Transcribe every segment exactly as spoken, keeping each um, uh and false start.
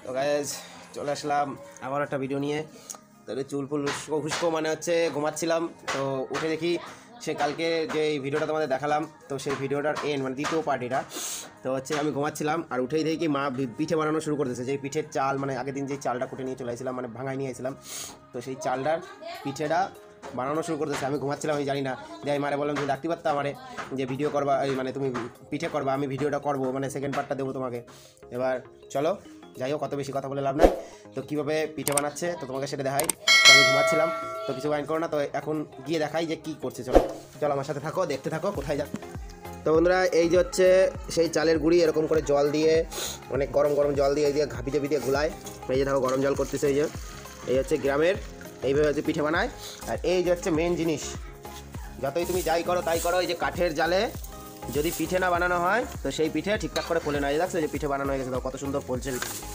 তো গাইস চলে আসলাম আবার একটা ভিডিও নিয়ে। তাহলে চুল ফুল উস্কো খুস্কো মানে হচ্ছে ঘুমাচ্ছিলাম, তো উঠে দেখি সে কালকে যে ভিডিওটা তোমাদের দেখালাম, তো সেই ভিডিওটার এন্ড মানে দ্বিতীয় পার্টিটা। তো হচ্ছে আমি ঘুমাচ্ছিলাম আর উঠেই দেখি মা পিঠে বানানো শুরু করতেছে। যে পিঠের চাল মানে আগের দিন যে চালটা কুটে নিয়ে চলে আসছিলাম, মানে ভাঙায় নিয়ে আসছিলাম, তো সেই চালটার পিঠেটা বানানো শুরু করতেছে। আমি ঘুমাচ্ছিলাম, আমি জানি না। যে আমি মারে বললাম তুমি ডাকতে পারতাম আমারে যে ভিডিও করবা, এই মানে তুমি পিঠে করবা, আমি ভিডিওটা করবো, মানে সেকেন্ড পার্টটা দেবো তোমাকে। এবার চলো যাই হোক, কত বেশি কথা বলে লাভ নাই। তো কীভাবে পিঠে বানাচ্ছে তো তোমাকে সেটা দেখাই। তো আমি ঘুমাচ্ছিলাম, তো কিছু বাইন করো না, তো এখন গিয়ে দেখাই যে কী করছে। চলো চলো আমার সাথে থাকো, দেখতে থাকো কোথায় যা। তো বন্ধুরা এই যে হচ্ছে সেই চালের গুঁড়ি, এরকম করে জল দিয়ে অনেক গরম গরম জল দিয়ে এই দিয়ে ঘাপিতে পিঠে গুলায়। এই যে দেখো গরম জল করতেছে। এই যে এই হচ্ছে গ্রামের এইভাবে হচ্ছে পিঠে বানায়। আর এই যে হচ্ছে মেন জিনিস, যতই তুমি যাই করো তাই করো, এই যে কাঠের জালে যদি পিঠে না বানানো হয় তো সেই পিঠে ঠিকঠাক করে ফোলে না। এই দেখছো যে পিঠে বানানো হয়ে গেছে, কত সুন্দর ফলছে।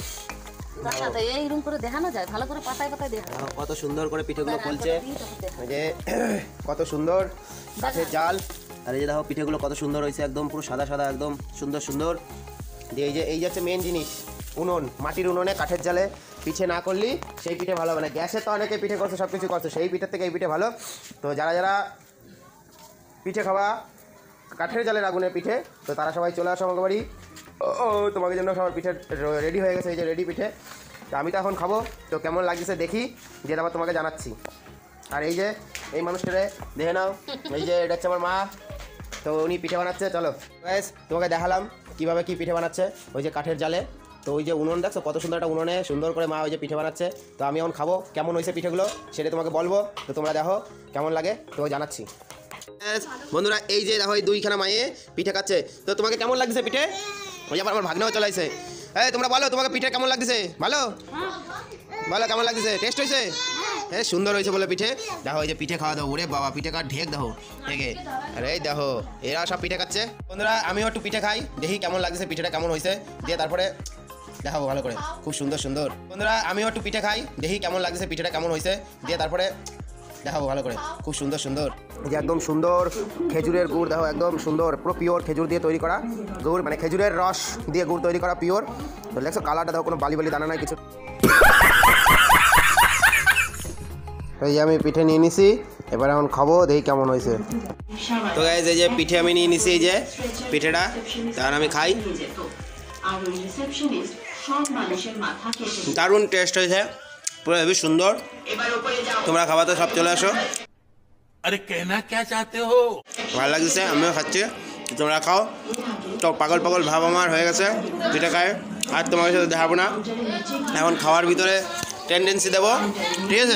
এইরকম করে দেখানো যায়, ভালো করে পাতায় পাতায় দেখা কত সুন্দর করে পিঠেগুলো ফলছে। যে কত সুন্দর কাঠের জাল, আর এই যে দেখো পিঠেগুলো কত সুন্দর হয়েছে, একদম পুরো সাদা সাদা, একদম সুন্দর সুন্দর। দিয়ে এই যে এই যে হচ্ছে মেন জিনিস, উনুন, মাটির উনুনে কাঠের জালে পিঠে না করলে সেই পিঠে ভালো হবে না। গ্যাসে তো অনেকে পিঠে করছে, সব কিছু করছে, সেই পিঠের থেকে এই পিঠে ভালো। তো যারা যারা পিঠে খাওয়া কাঠের জালের আগুনের পিঠে, তো তারা সবাই চলে আসো আমাকে বাড়ি। ও তোমাদের জন্য সবার পিঠে রেডি হয়ে গেছে, এই যে রেডি পিঠে। তো আমি তো এখন খাবো, তো কেমন লাগছে দেখি, যে আবার তোমাকে জানাচ্ছি। আর এই যে এই মানুষটারে দেখে নাও, এই যে এটা হচ্ছে আমার মা, তো উনি পিঠে বানাচ্ছে। চলো গাইস তোমাকে দেখালাম কীভাবে কী পিঠে বানাচ্ছে ওই যে কাঠের জালে। তো ওই যে উনুন দেখছো, কত সুন্দর একটা উনুনে সুন্দর করে মা ওই যে পিঠে বানাচ্ছে। তো আমি এখন খাবো, কেমন হয়েছে পিঠেগুলো সেটা তোমাকে বলবো। তো তোমরা দেখো কেমন লাগে, তোমাকে জানাচ্ছি। বন্ধুরা এই যে দেখো এই দুইখানা মায়ে পিঠে খাচ্ছে, তো তোমাকে কেমন লাগছে পিঠে? ওই আবার আমার ভাগ্নেও চলে আসছে। এই তোমরা বলো তোমাকে পিঠে কেমন লাগছে? ভালো ভালো, কেমন লাগছে? টেস্ট হয়েছে? হ্যাঁ সুন্দর হয়েছে বলে পিঠে। দেখো এই যে পিঠে খাওয়া দাও, ওরে বাবা পিঠে খাওয়া ঢেক দেখো ঢেকে। আরে এই দেখো এরা সব পিঠে খাচ্ছে। বন্ধুরা আমিও একটু পিঠে খাই, দেখি কেমন লাগছে পিঠেটা কেমন হয়েছে, দিয়ে তারপরে দেখাবো ভালো করে। খুব সুন্দর সুন্দর। বন্ধুরা আমিও একটু পিঠে খাই, দেখি কেমন লাগছে পিঠেটা কেমন হয়েছে, দিয়ে তারপরে দেখাবো ভালো করে। খুব সুন্দর সুন্দর, যে একদম সুন্দর খেজুরের গুড় দেখো, একদম সুন্দর পুরো পিওর খেজুর দিয়ে তৈরি করা গুড়, মানে খেজুরের রস দিয়ে গুড় তৈরি করা পিওর। তো দেখছো কালারটা দেখো, কোনো বালি বালি দানা নাই কিছু। এই যে আমি পিঠে নিয়ে নিছি, এবার এখন খাবো, দেখি কেমন হয়েছে। তো গাইস এই যে পিঠে আমি নিয়ে নিছি, এই যে পিঠেটা, তার আমি খাই। দারুণ টেস্ট হয়েছে, পুরো হেবি সুন্দর। তোমরা খাবা তো সব চলে আসো। আরে কেনা কে চাতে হো? ভালো লাগছে, আমিও খাচ্ছি, তোমরা খাও। তো পাগল পাগল ভাব আমার হয়ে গেছে পিঠে খায়, আর তোমার সাথে দেখাবো না। এখন খাওয়ার ভিতরে টেন্ডেন্সি দেবো, ঠিক আছে?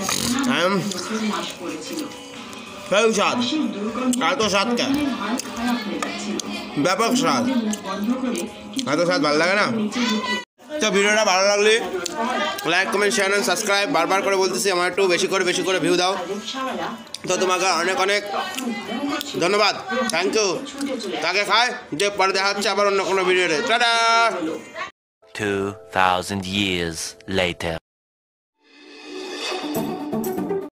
সেই স্বাদ, এত স্বাদ কেন? ব্যাপক স্বাদ, এত স্বাদ ভালো লাগে না? তো ভিডিওটা ভালো লাগলে like comment share and subscribe, বারবার করে বলতেছি, আমার একটু বেশি করে বেশি করে ভিউ দাও। তো তোমাকে অনেক অনেক ধন্যবাদ, থ্যাংক ইউ। তাকে খায় যে পরে দেখা হচ্ছে আবার অন্য কোনো ভিডিওতে। Tata. two thousand years later.